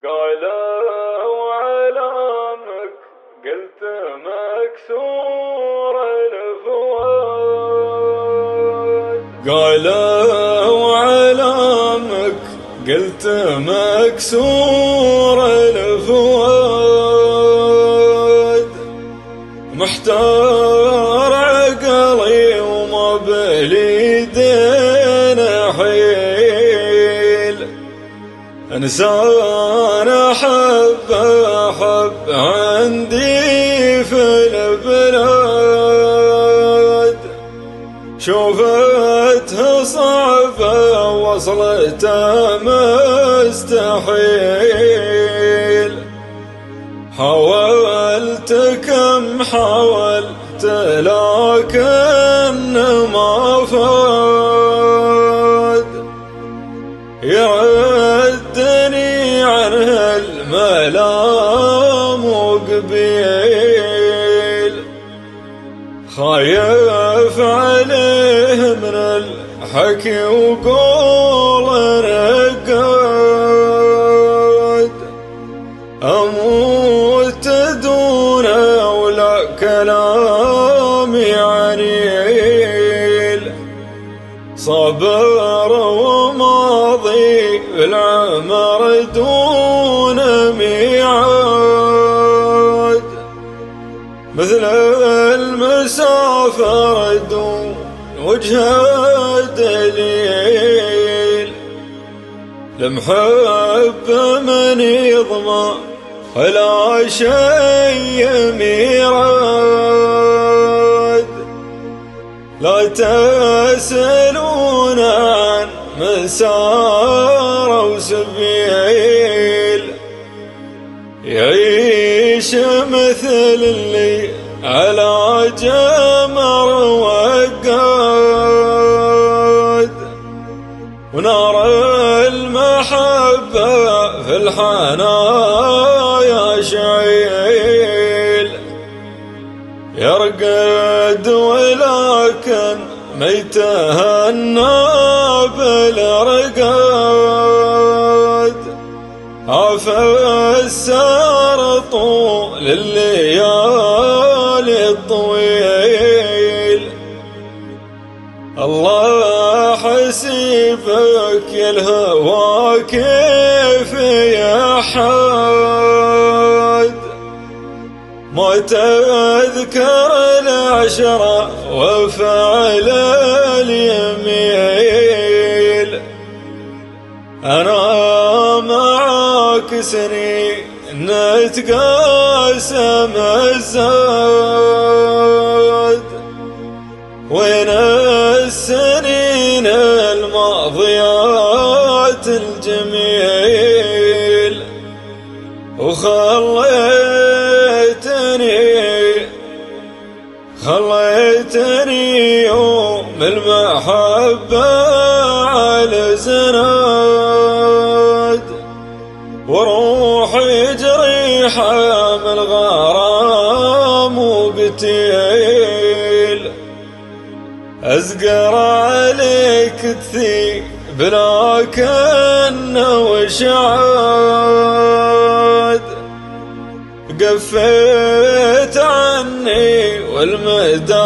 قالوا علامك قلت مكسور الفؤاد. قالوا علامك قلت مكسور الفؤاد. محتار عقلي وما بلي دين حيل. انسان احب عندي في البلاد. شوفتها صعبة وصلتها مستحيل. حاولت كم حاولت لكن ما فاد. يردني عنه الملام وقبيل. خايف عليه من الحكي وقول رقاد. أموت دونه ولا كلامي عنيل. صبر وماضي بالعمر دون ميعاد. مثل المسافر دون وجهه دليل. المحب من يضمن ولا شيء ميراد. لا تسألون عن مسار وسبيل. يعيش مثل اللي على جمر وقاد. ونار المحبة في الحنايا شعيل. يرقد ولكن ميتهنى بالرقاد. عفى السهر طول الليالي الطويل. الله حسيبك يا الهوى كيف يحاد. ما تذكر العشرة وفعل اليميل. أنا معاك سنين نتقاسم الزاد. وين السنين الماضيات الجميل. خليتني يوم المحبة على زناد. وروحي جريحة من غرام وقتيل. أزقر عليك كثير لكن وشعاد. قفيت عني والمدى